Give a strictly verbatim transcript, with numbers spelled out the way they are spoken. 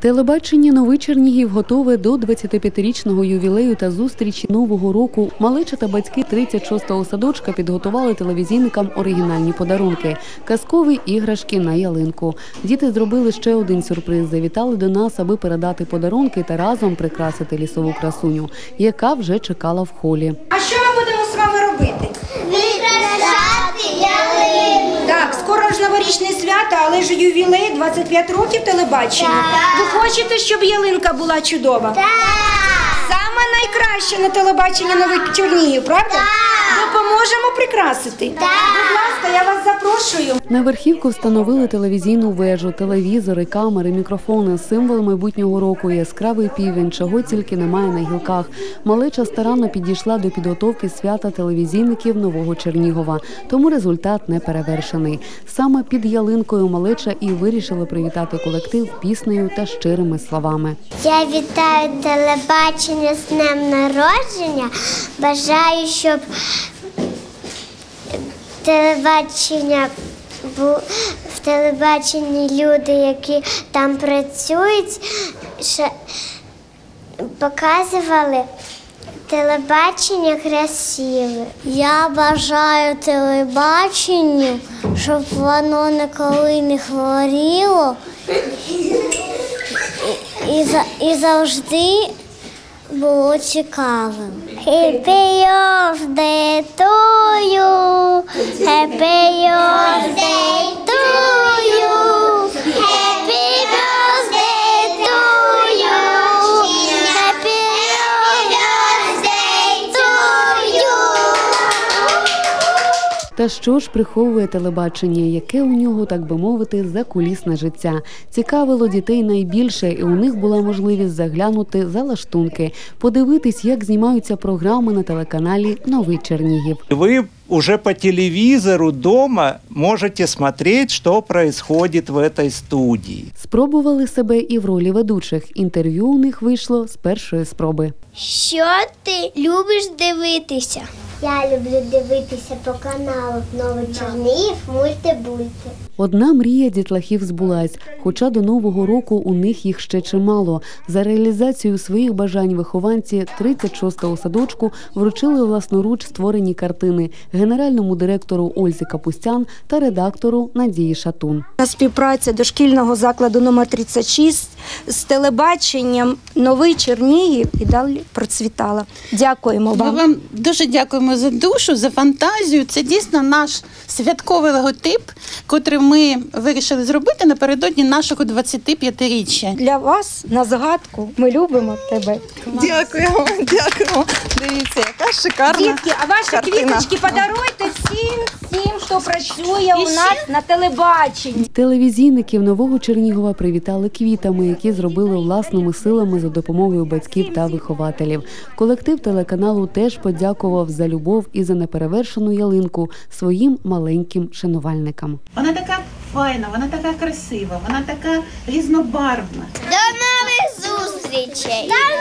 Телебачення «Новий Чернігів» готове до двадцятип'ятирічного ювілею та зустрічі Нового року. Малеча та батьки тридцять шостого садочка підготували телевізійникам оригінальні подарунки – казкові іграшки на ялинку. Діти зробили ще один сюрприз – завітали до нас, аби передати подарунки та разом прикрасити лісову красуню, яка вже чекала в холі. А що ми будемо з вами робити? Прикрашати ялинку. Так, скоро ж новорічне свято, але ж ювілей – двадцять п'ять років телебачення. Ви хочете, щоб ялинка була чудова? Так. Саме найкраще на телебаченні «Новий Чернігів», правда? Так. Допоможемо прикрасити. Так. Будь ласка, я вас запрошую. На верхівку встановили телевізійну вежу, телевізори, камери, мікрофони, символ майбутнього року, яскравий півень, чого тільки немає на гілках. Малеча старанно підійшла до підготовки свята телевізійників Нового Чернігова, тому результат не перевершений. Саме під ялинкою малеча і вирішили привітати колектив піснею та щирими словами. Я вітаю телебачення з днем народження. Бажаю, щоб телебачення в телебаченні люди, які там працюють, показували телебачення красиве. Я бажаю телебаченню, щоб воно ніколи не хворіло і, і завжди було цікавим. Happy birthday to you, happy birthday to you, happy birthday to you, happy birthday to you. Та що ж приховує телебачення, яке у нього, так би мовити, закулісне життя? Цікавило дітей найбільше, і у них була можливість заглянути за лаштунки, подивитись, як знімаються програми на телеканалі «Новий Чернігів». Ви уже по телевизору дома можете смотреть, что происходит в этой студии. Спробували себе і в ролі ведучих. Інтерв'ю у них вийшло з першої спроби. Що ти любиш дивитися? Я люблю дивитися по каналу «Новий Чернігів» мульти-бульти. Одна мрія дітлахів збулась, хоча до Нового року у них їх ще чимало. За реалізацію своїх бажань вихованці тридцять шостого садочку вручили власноруч створені картини генеральному директору Ользі Капустян та редактору Надії Шатун. Співпраця дошкільного закладу номер тридцять шість з телебаченням «Новий Чернігів» і далі процвітала. Дякуємо вам. Ми вам дуже дякуємо за душу, за фантазію. Це дійсно наш святковий логотип, котрий ми вирішили зробити напередодні нашого двадцятип'ятиріччя. Для вас на згадку ми любимо тебе. Дякуємо, дякуємо. Дивіться, яка шикарна Дітки, а ваші картина. квіточки подаруйте всім, всім, хто працює у нас на телебаченні. Телевізійників Нового Чернігова привітали квітами, які зробили власними силами за допомогою батьків та вихователів. Колектив телеканалу теж подякував за любов і за неперевершену ялинку своїм маленьким шанувальникам. Вона така файна, вона така красива, вона така різнобарвна. До нових зустрічей!